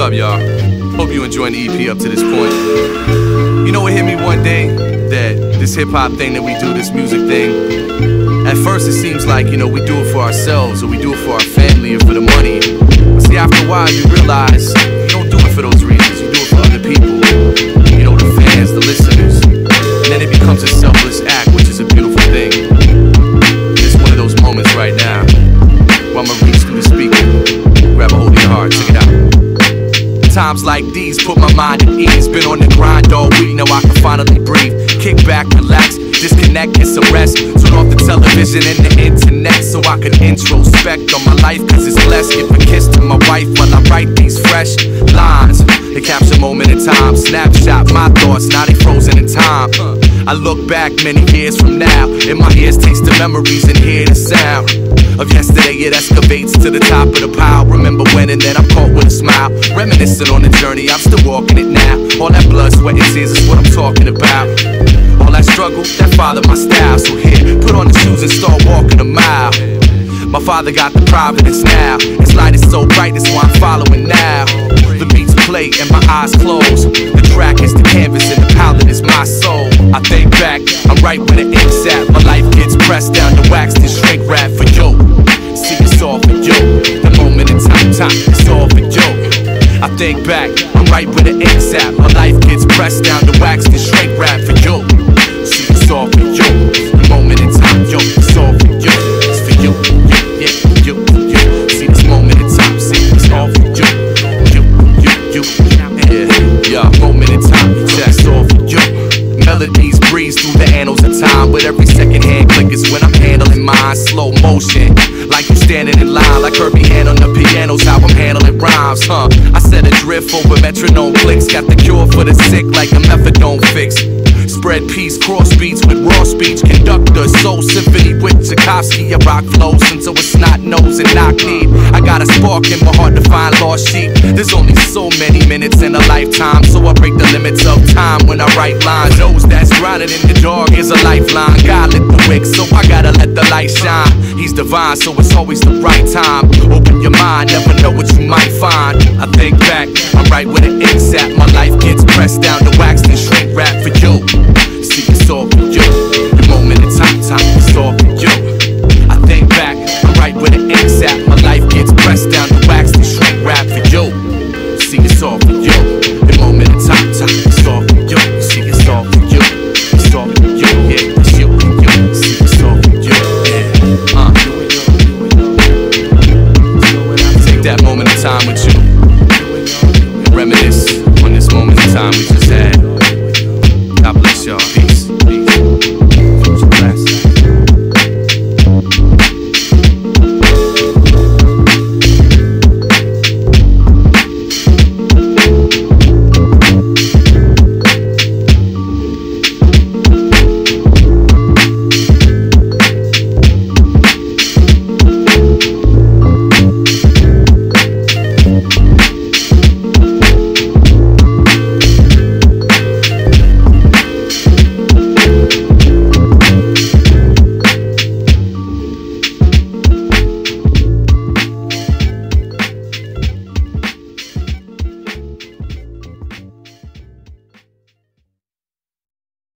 up, y'all? Hope you enjoying the EP up to this point. You know, it hit me one day that this hip-hop thing that we do, this music thing, at first it seems like, you know, we do it for ourselves, or we do it for our family, or for the money. But see, after a while, you realize you don't do it for those reasons. You do it for other people, you know, the fans, the listeners. And then it becomes a selfless act, which is a beautiful thing. It's one of those moments right now where I'ma reach through the speaker, grab a hold of your heart, check it out. Times like these put my mind at ease. Been on the grind all week, now I can finally breathe. Kick back, relax, disconnect, get some rest. Turn off the television and the internet so I can introspect on my life, cause it's blessed. Give a kiss to my wife while I write these fresh lines. They capture a moment in time, snapshot my thoughts, now they frozen in time. I look back many years from now, and my ears taste the memories and hear the sound of yesterday. It excavates to the top of the pile. Remember when, and then I'm caught with a smile, reminiscing on the journey, I'm still walking it now. All that blood, sweat, and tears is what I'm talking about. All that struggle, that followed my style. So here, put on the shoes and start walking a mile. My father got the providence now. His light is so bright, that's why I'm following now. The beats play and my eyes close. The track is the canvas and the palette is my soul. I think back, I'm right where the ink's at. My life gets pressed down to wax and shrink wrap for you. See, it's all for you. The moment in time, it's all for you. I think back, I'm right where the ink's at. My life gets pressed down to wax and shrink wrap for you. See, it's all for you. The moment in time, it's all for you. It's for you, yeah, you. See, this moment in time, see, it's all for you. Yeah, moment in time, that's all for you. Melodies breeze through the annals of time, with every second hand click is when I'm handling mine. Slow motion, like you standing in line, like Herbie Hand on the piano's how I'm handling rhymes, huh? I set a drift over metronome clicks, got the cure for the sick like a methadone fix. Spread peace, cross beats with raw speech, conductor, soul symphony with Tchaikovsky. I rock flows until it's snot nose and knock knee. I got a spark in my heart to find lost sheep. There's only so many minutes in a lifetime, so I break the limits of time when I write lines. Those that's grounded in the dark is a lifeline. God lit the wick, so I gotta let the light shine. He's divine, so it's always the right time. Open your mind, never know what you might find. I think back, I'm right where the ink's at. My life gets pressed down to wax and shrink wrap for you.